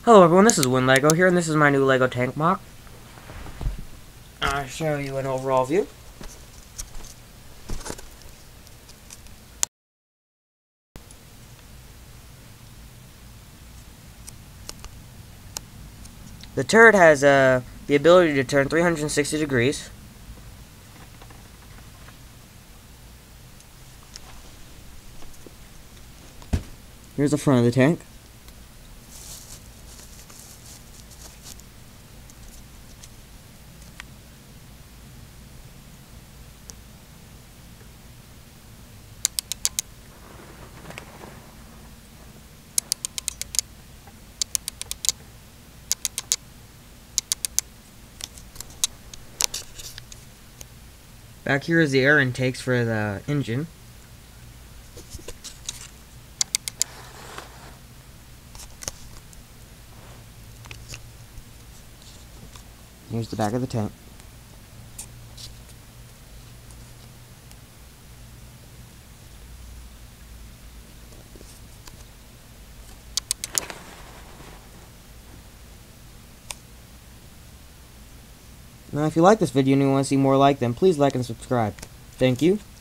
Hello everyone, this is WinLego here, and this is my new Lego tank mock. I'll show you an overall view. The turret has the ability to turn 360 degrees. Here's the front of the tank. Back here is the air intakes for the engine. Here's the back of the tank. Now if you like this video and you want to see more like them, please like and subscribe. Thank you.